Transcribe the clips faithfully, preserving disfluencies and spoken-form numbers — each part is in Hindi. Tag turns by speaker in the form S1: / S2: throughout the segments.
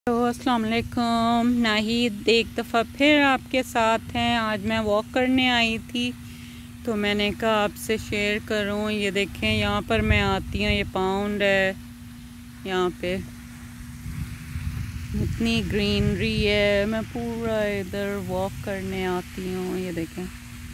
S1: तो अस्सलाम वालेकुम। नाहिद एक दफ़ा फिर आपके साथ हैं। आज मैं वॉक करने आई थी तो मैंने कहा आपसे शेयर करूं। ये देखें, यहाँ पर मैं आती हूँ, ये पाउंड है, यहाँ पे इतनी ग्रीनरी है। मैं पूरा इधर वॉक करने आती हूँ। ये देखें,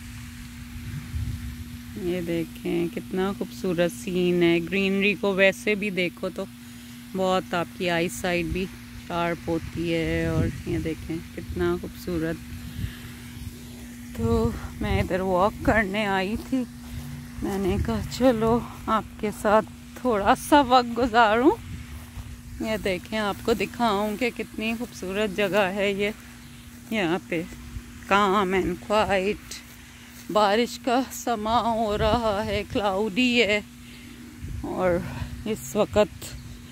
S1: ये देखें कितना खूबसूरत सीन है। ग्रीनरी को वैसे भी देखो तो बहुत आपकी आई साइट भी शार्प होती है। और ये देखें कितना खूबसूरत। तो मैं इधर वॉक करने आई थी, मैंने कहा चलो आपके साथ थोड़ा सा वक्त गुजारूं। ये देखें, आपको दिखाऊं कि कितनी खूबसूरत जगह है ये। यहाँ पे काम एंड क्वाइट, बारिश का समा हो रहा है, क्लाउडी है और इस वक्त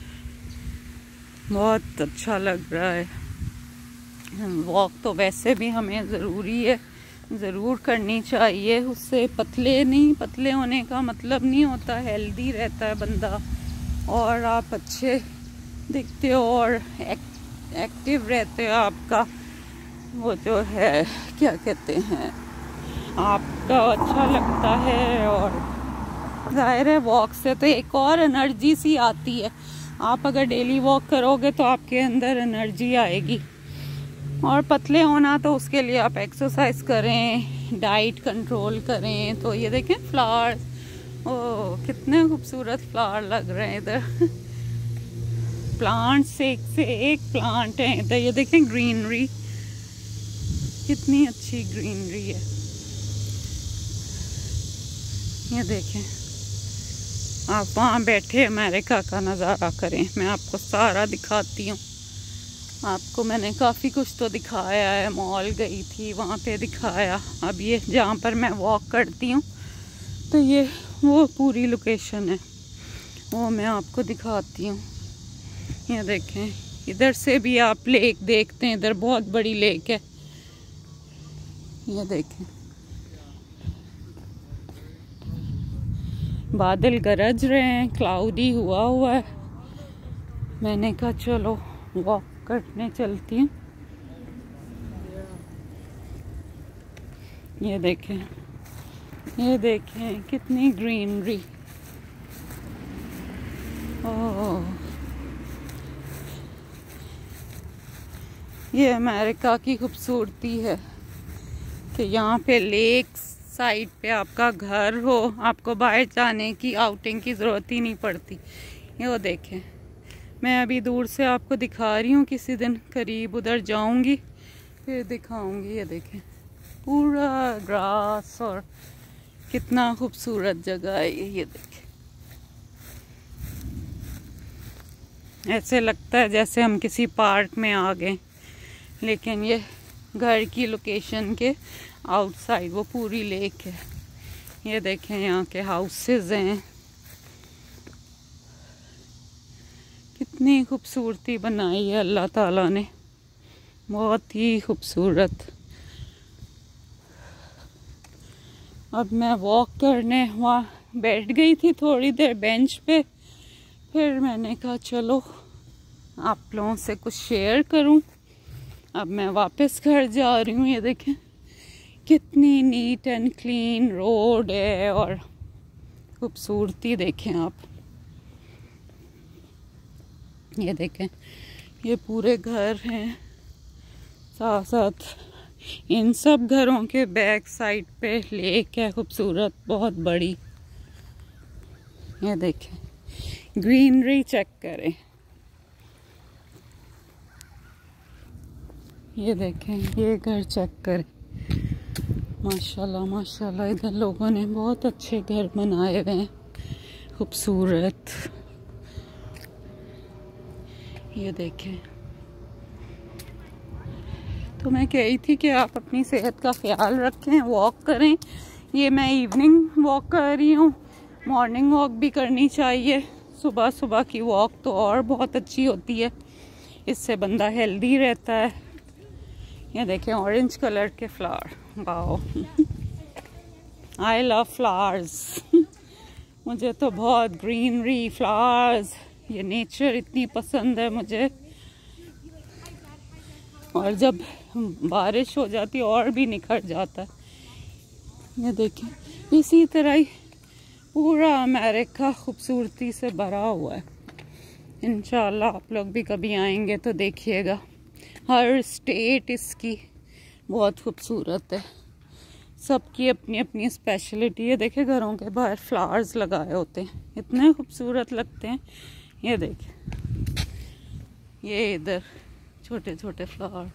S1: बहुत अच्छा लग रहा है। वॉक तो वैसे भी हमें ज़रूरी है, ज़रूर करनी चाहिए। उससे पतले नहीं, पतले होने का मतलब नहीं होता, हेल्दी रहता है बंदा और आप अच्छे दिखते हो और एक, एक्टिव रहते हो। आपका वो जो है क्या कहते हैं, आपका अच्छा लगता है। और जाहिर है वॉक से तो एक और एनर्जी सी आती है। आप अगर डेली वॉक करोगे तो आपके अंदर एनर्जी आएगी। और पतले होना तो उसके लिए आप एक्सरसाइज करें, डाइट कंट्रोल करें। तो ये देखें फ्लावर्स, ओह कितने खूबसूरत फ्लावर लग रहे हैं इधर। प्लांट्स एक से एक प्लांट हैं इधर। ये देखें ग्रीनरी, कितनी अच्छी ग्रीनरी है। ये देखें, आप वहाँ बैठे अमेरिका का नज़ारा करें। मैं आपको सारा दिखाती हूँ। आपको मैंने काफ़ी कुछ तो दिखाया है, मॉल गई थी वहाँ पे दिखाया। अब ये जहाँ पर मैं वॉक करती हूँ तो ये वो पूरी लोकेशन है, वो मैं आपको दिखाती हूँ। ये देखें, इधर से भी आप लेक देखते हैं, इधर बहुत बड़ी लेक है। ये देखें, बादल गरज रहे हैं, क्लाउडी हुआ हुआ है। मैंने कहा चलो वॉक करने चलती हूँ। ये देखें, ये देखें कितनी ग्रीनरी। ओह, ये अमेरिका की खूबसूरती है कि यहाँ पे लेक साइड पे आपका घर हो, आपको बाहर जाने की, आउटिंग की ज़रूरत ही नहीं पड़ती। ये वो देखें, मैं अभी दूर से आपको दिखा रही हूँ, किसी दिन करीब उधर जाऊँगी फिर दिखाऊँगी। ये देखें पूरा ग्रास और कितना खूबसूरत जगह है ये। ये देखें, ऐसे लगता है जैसे हम किसी पार्क में आ गए, लेकिन ये घर की लोकेशन के आउटसाइड वो पूरी लेक है। ये देखें यहाँ के हाउसेस हैं, कितनी खूबसूरती बनाई है अल्लाह ताला ने, बहुत ही खूबसूरत। अब मैं वॉक करने वहाँ बैठ गई थी थोड़ी देर बेंच पे, फिर मैंने कहा चलो आप लोगों से कुछ शेयर करूं। अब मैं वापस घर जा रही हूँ। ये देखें कितनी नीट एंड क्लीन रोड है और खूबसूरती देखें आप। ये देखें, ये पूरे घर हैं, साथ साथ इन सब घरों के बैक साइड पे लेक है खूबसूरत, बहुत बड़ी। ये देखें ग्रीनरी चेक करें। ये देखें, ये घर चेक करें, माशाल्लाह माशाल्लाह। इधर लोगों ने बहुत अच्छे घर बनाए हुए हैं, खूबसूरत। ये देखें, तो मैं कह रही थी कि आप अपनी सेहत का ख्याल रखें, वॉक करें। ये मैं इवनिंग वॉक कर रही हूँ, मॉर्निंग वॉक भी करनी चाहिए। सुबह सुबह की वॉक तो और बहुत अच्छी होती है, इससे बंदा हेल्दी रहता है। ये देखें ऑरेंज कलर के flower, wow I love flowers. मुझे तो बहुत ग्रीनरी, फ्लावर्स, ये नेचर इतनी पसंद है मुझे। और जब बारिश हो जाती है और भी निखर जाता है। ये देखें, इसी तरह ही पूरा अमेरिका खूबसूरती से भरा हुआ है। इंशाल्लाह आप लोग भी कभी आएंगे तो देखिएगा। हर स्टेट इसकी बहुत खूबसूरत है, सबकी अपनी अपनी स्पेशलिटी है। देखे घरों के बाहर फ्लावर्स लगाए होते हैं, इतने खूबसूरत लगते हैं। ये देखें, ये इधर छोटे छोटे फ्लावर।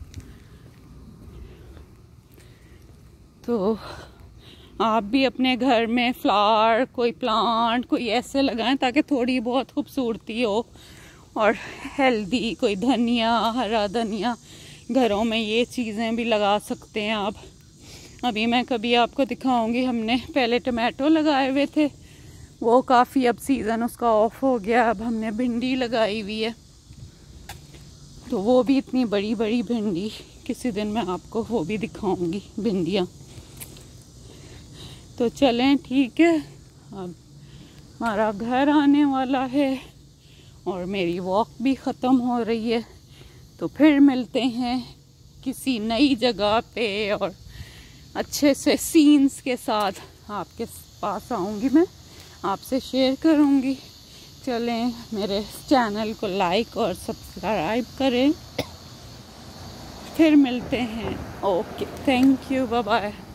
S1: तो आप भी अपने घर में फ्लावर, कोई प्लांट, कोई ऐसे लगाएं ताकि थोड़ी बहुत खूबसूरती हो और हेल्दी। कोई धनिया, हरा धनिया, घरों में ये चीज़ें भी लगा सकते हैं आप। अभी मैं कभी आपको दिखाऊंगी, हमने पहले टमाटो लगाए हुए थे, वो काफ़ी अब सीज़न उसका ऑफ हो गया। अब हमने भिंडी लगाई हुई है, तो वो भी इतनी बड़ी बड़ी भिंडी, किसी दिन मैं आपको वो भी दिखाऊंगी भिंडियाँ। तो चलें, ठीक है, अब हमारा घर आने वाला है और मेरी वॉक भी ख़त्म हो रही है। तो फिर मिलते हैं किसी नई जगह पे और अच्छे से सीन्स के साथ आपके पास आऊँगी, मैं आपसे शेयर करूँगी। चलें, मेरे चैनल को लाइक और सब्सक्राइब करें। फिर मिलते हैं। Okay, thank you, bye bye.